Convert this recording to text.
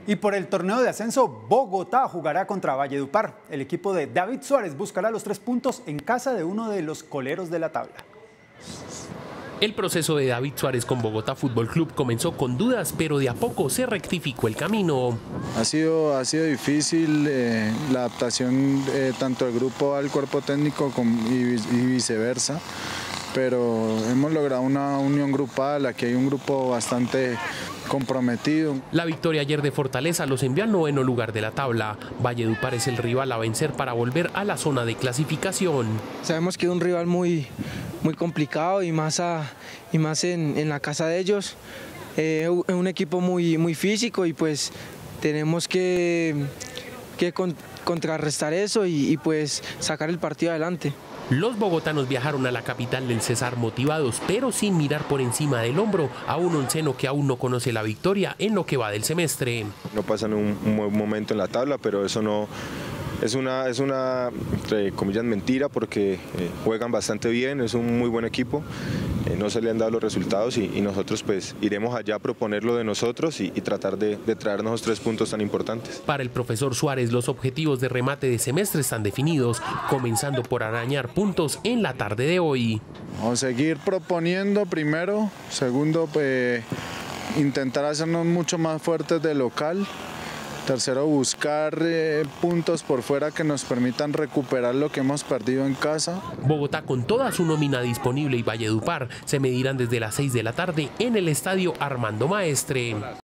Y por el torneo de ascenso, Bogotá jugará contra Valledupar. El equipo de David Suárez buscará los 3 puntos en casa de uno de los coleros de la tabla. El proceso de David Suárez con Bogotá Fútbol Club comenzó con dudas, pero de a poco se rectificó el camino. Ha sido difícil la adaptación tanto del grupo al cuerpo técnico y viceversa, pero hemos logrado una unión grupal, aquí hay un grupo bastante comprometido. La victoria ayer de Fortaleza los envió al 9º lugar de la tabla. Valledupar es el rival a vencer para volver a la zona de clasificación. Sabemos que es un rival muy complicado y más en la casa de ellos. Es un equipo muy físico y pues tenemos que contrarrestar eso y pues sacar el partido adelante. Los bogotanos viajaron a la capital del Cesar motivados, pero sin mirar por encima del hombro a un onceno que aún no conoce la victoria en lo que va del semestre. No pasan un buen momento en la tabla, pero eso no es una entre comillas, mentira, porque juegan bastante bien, es un muy buen equipo, no se le han dado los resultados y nosotros pues iremos allá a proponer lo de nosotros y tratar de traernos los 3 puntos tan importantes. Para el profesor Suárez, los objetivos de remate de semestre están definidos, comenzando por arañar puntos en la tarde de hoy. Vamos a seguir proponiendo primero, segundo intentar hacernos mucho más fuertes de local. Tercero, buscar puntos por fuera que nos permitan recuperar lo que hemos perdido en casa. Bogotá con toda su nómina disponible y Valledupar se medirán desde las 6 de la tarde en el estadio Armando Maestre.